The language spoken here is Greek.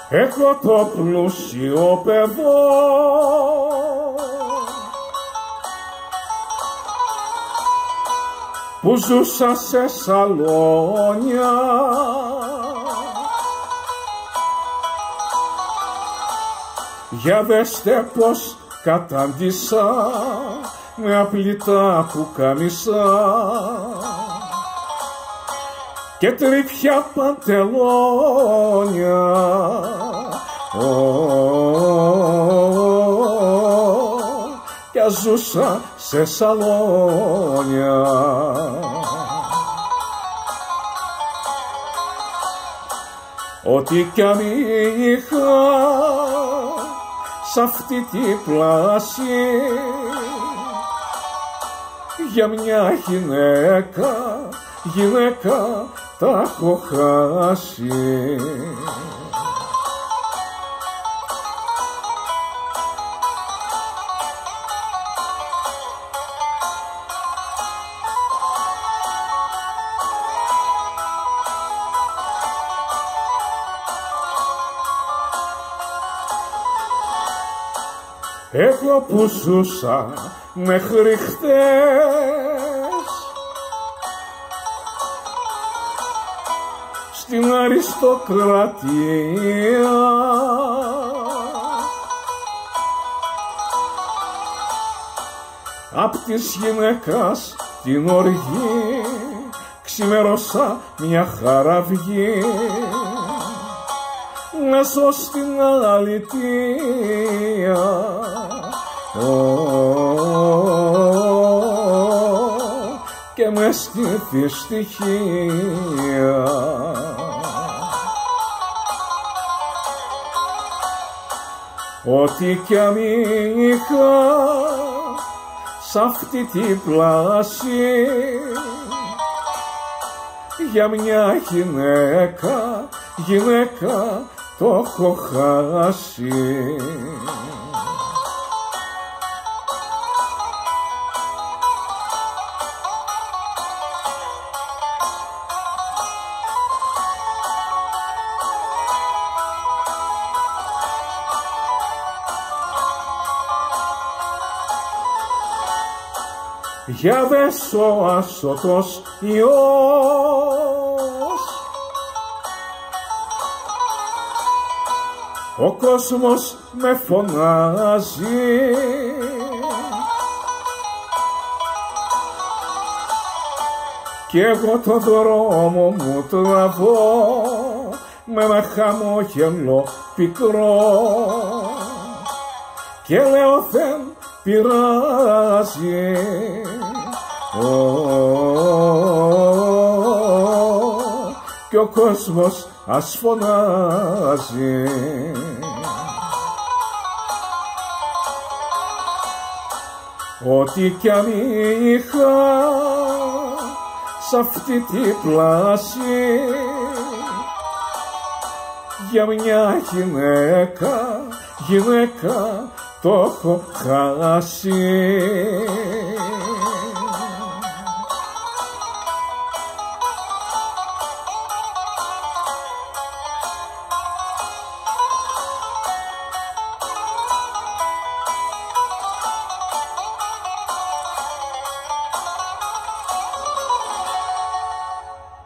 Έχω το πλούσιο παιδό που ζούσα σε σαλόνια, για δέστε πως κατάντησα με απλητά πουκάμισα και τρίπια παντελόνια. Κι ζούσα σε σαλόνια. Ό,τι κι αν είχα σ' αυτή τη πλάση, για μια γυναίκα τα έχω χάσει. Εγώ που ζούσα μέχρι χτες στην αριστοκρατία, απ' της γυναίκας την οργή ξημέρωσα μια χαραυγή να ζω στην αλητεία. Και μες στη δυστυχία. Ό,τι κι αν είχα σ' αυτή την πλάση, για μια γυναίκα το έχω χάσει. Για δες ο άσωτος ιός ο κόσμος με φωνάζει, κι εγώ το δρόμο μου τραβώ με ένα χαμόγελο πικρό και λέω δεν πειράζει. Κι ο κόσμος ας φωνάζει. Ό,τι κι αν είχα σ' αυτή τη πλάση, για μια γυναίκα το έχω χάσει.